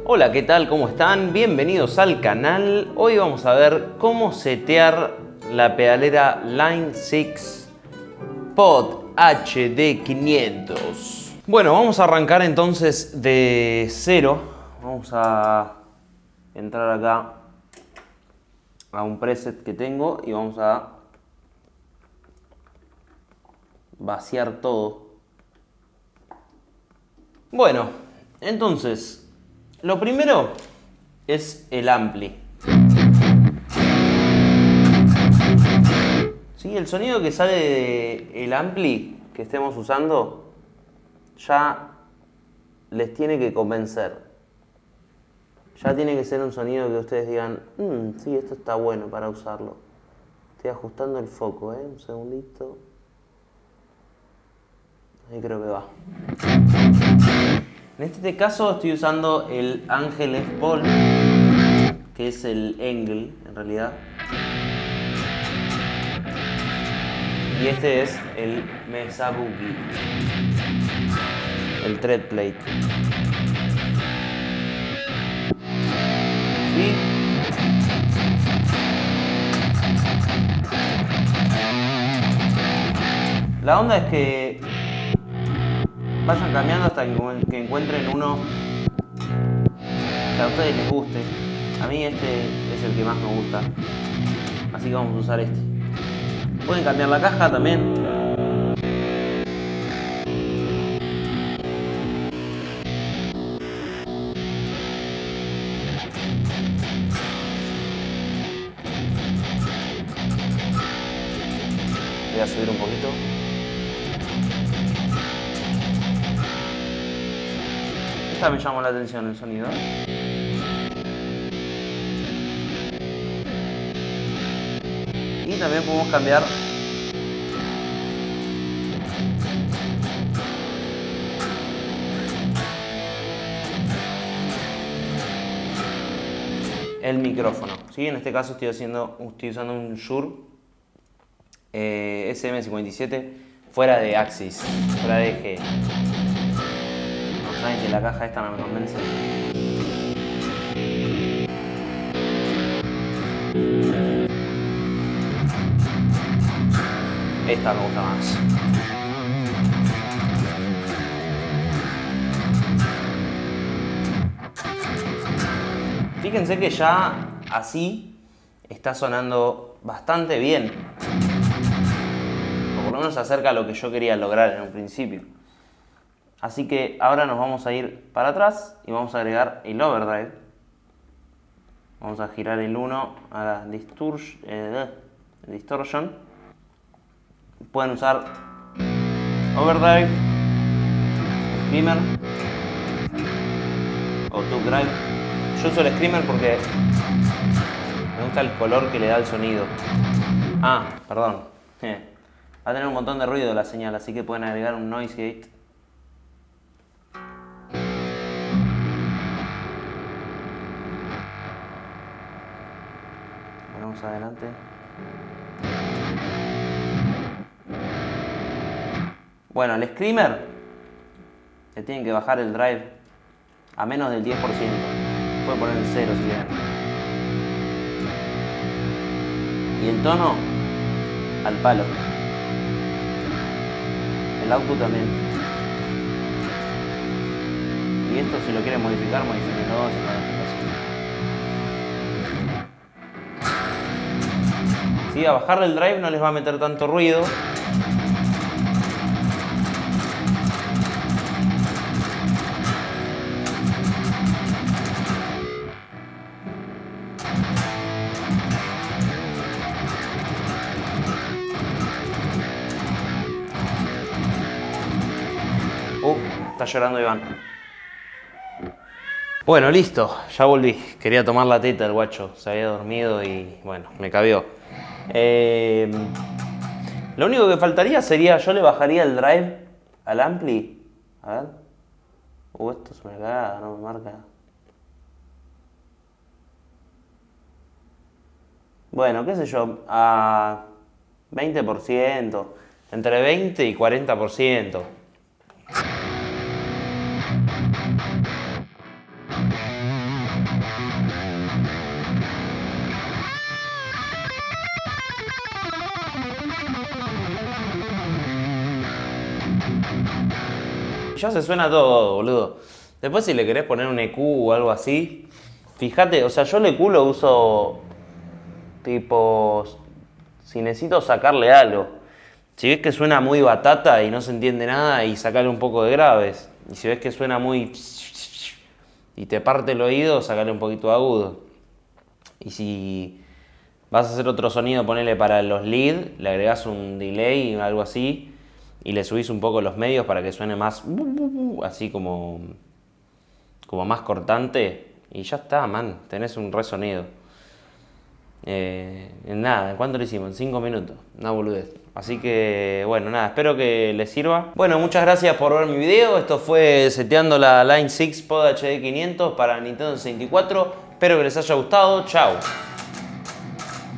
Hola, ¿qué tal? ¿Cómo están? Bienvenidos al canal. Hoy vamos a ver cómo setear la pedalera Line 6 Pod HD500. Bueno, vamos a arrancar entonces de cero. Vamos a entrar acá a un preset que tengo y vamos a vaciar todo. Bueno, entonces lo primero es el ampli. ¿Sí? El sonido que sale del ampli que estemos usando ya les tiene que convencer. Ya tiene que ser un sonido que ustedes digan, sí, esto está bueno para usarlo. Estoy ajustando el foco, un segundito. Ahí creo que va. En este caso estoy usando el Angel Les Paul, que es el Engel en realidad. Y este es el Mesa Boogie, el Tread Plate. ¿Sí? La onda es que vayan cambiando hasta que encuentren uno que a ustedes les guste. A mí este es el que más me gusta, así que vamos a usar este. Pueden cambiar la caja también. Voy a subir un poquito. Esta me llamó la atención, el sonido. Y también podemos cambiar el micrófono. ¿Sí? En este caso estoy usando un Shure SM57 fuera de Axis, fuera de eje. No saben que la caja esta no me convence. Esta me gusta más. Fíjense que ya así está sonando bastante bien. O por lo menos se acerca a lo que yo quería lograr en un principio. Así que ahora nos vamos a ir para atrás y vamos a agregar el overdrive. Vamos a girar el 1 a la distortion. Pueden usar overdrive, screamer o tube drive. Yo uso el screamer porque me gusta el color que le da el sonido. Perdón. Va a tener un montón de ruido la señal, así que pueden agregar un noise gate. Vamos adelante. Bueno, el screamer le tienen que bajar el drive a menos del 10%. Pueden poner en 0 si quieren. Y el tono al palo. El output también. Y esto si lo quieren modificar, modifíquenlo. Sí, a bajarle el drive no les va a meter tanto ruido. Está llorando Iván. Bueno, listo, ya volví. Quería tomar la teta el guacho. Se había dormido y bueno, me cabió. Lo único que faltaría sería, yo le bajaría el drive al ampli. A ver. Esto es una cagada, no me marca. Bueno, qué sé yo, a 20%. Entre 20 y 40%. Ya se suena todo, boludo. Después si le querés poner un EQ o algo así, fíjate, o sea, yo el EQ lo uso tipo si necesito sacarle algo. Si ves que suena muy batata y no se entiende nada, y sacarle un poco de graves. Y si ves que suena muy y te parte el oído, sacarle un poquito de agudo. Y si vas a hacer otro sonido, ponele para los lead, le agregás un delay o algo así y le subís un poco los medios para que suene más así como más cortante y ya está, man, tenés un re sonido. Nada, ¿en cuánto lo hicimos? En 5 minutos, una boludez. Así que, bueno, nada, espero que les sirva. Bueno, muchas gracias por ver mi video. Esto fue seteando la Line 6 Pod HD 500 para Nintendo 64. Espero que les haya gustado. Chao.